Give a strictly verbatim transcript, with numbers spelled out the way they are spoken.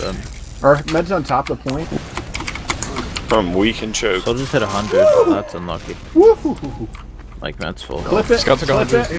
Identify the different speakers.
Speaker 1: dead.
Speaker 2: Or med's on top of the point.
Speaker 3: I'm weak and choked.
Speaker 1: So I'll just hit a hundred. That's unlucky.
Speaker 2: Woo-hoo-hoo-hoo.
Speaker 1: Like med's full.
Speaker 2: Clip it.
Speaker 4: Scout took
Speaker 2: Clip
Speaker 4: one hundred.
Speaker 2: it.